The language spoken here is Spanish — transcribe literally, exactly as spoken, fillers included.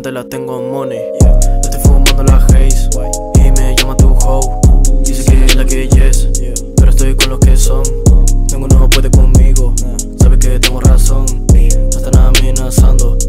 bastante la tengo money. Estoy fumando la haze y me llama tu hoe. Dice que es la que yes, pero estoy con los que son. Ninguno puede conmigo, sabe que tengo razón. Me están amenazando,